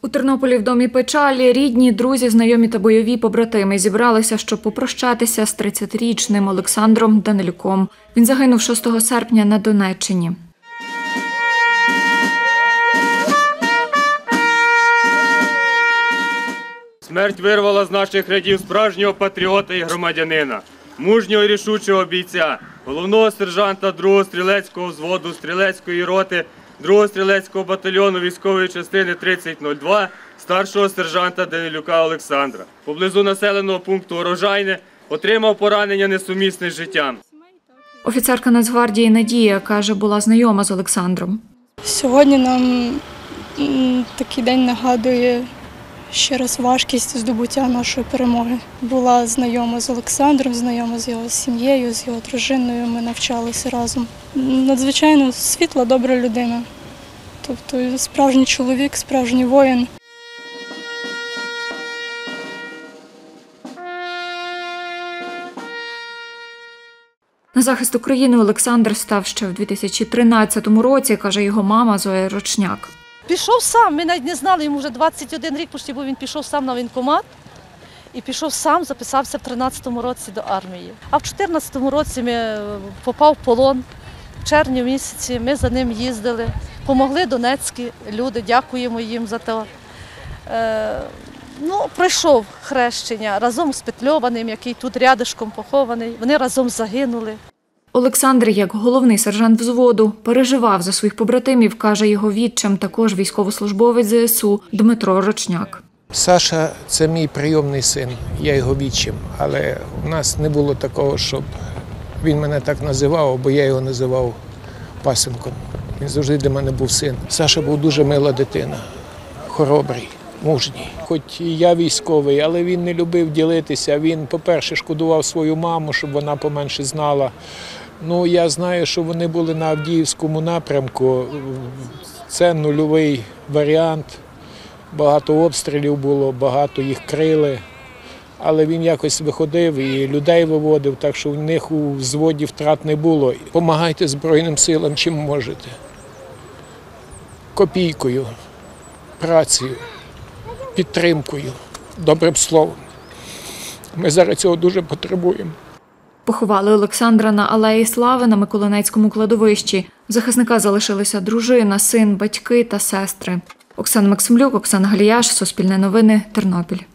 У Тернополі в домі печалі рідні, друзі, знайомі та бойові побратими зібралися, щоб попрощатися з 30-річним Олександром Данилюком. Він загинув 6 серпня на Донеччині. Смерть вирвала з наших рядів справжнього патріота і громадянина, мужнього і рішучого бійця, головного сержанта 2-го стрілецького взводу стрілецької роти 2-го стрілецького батальйону військової частини 3002, старшого сержанта Данилюка Олександра. Поблизу населеного пункту Урожайне отримав поранення несумісне з життям. Офіцерка Нацгвардії Надія, каже, була знайома з Олександром. Сьогодні нам такий день нагадує ще раз важкість здобуття нашої перемоги. Була знайома з Олександром, знайома з його сім'єю, з його дружиною, ми навчалися разом. Надзвичайно світла, добра людина. Тобто справжній чоловік, справжній воїн. На захист України Олександр став ще в 2013 році, каже його мама Зоя Рочняк. Пішов сам, ми навіть не знали, йому вже 21 рік, бо він пішов сам на воєнкомат і пішов сам, записався в 13-му році до армії. А в 14-му році ми попав в полон, в червні місяці ми за ним їздили, помогли донецькі люди, дякуємо їм за те. Пройшов хрещення разом з Петльованим, який тут рядишком похований, вони разом загинули. Олександр, як головний сержант взводу, переживав за своїх побратимів, каже його відчим, також військовослужбовець ЗСУ Дмитро Рочняк. Саша – це мій прийомний син, я його відчим, але у нас не було такого, щоб він мене так називав, бо я його називав пасенком. Він завжди для мене був син. Саша був дуже мила дитина, хоробрий, мужній. Хоч і я військовий, але він не любив ділитися. Він, по-перше, шкодував свою маму, щоб вона поменше знала. Я знаю, що вони були на Авдіївському напрямку. Це нульовий варіант. Багато обстрілів було, багато їх крили. Але він якось виходив і людей виводив, так що в них у взводі втрат не було. Помагайте Збройним силам, чим можете. Копійкою, працею, підтримкою, добрим словом. Ми зараз цього дуже потребуємо. Поховали Олександра на Алеї Слави на Миколинецькому кладовищі. У захисника залишилися дружина, син, батьки та сестри. Оксана Максимлюк, Оксана Галіяш, Суспільне новини, Тернопіль.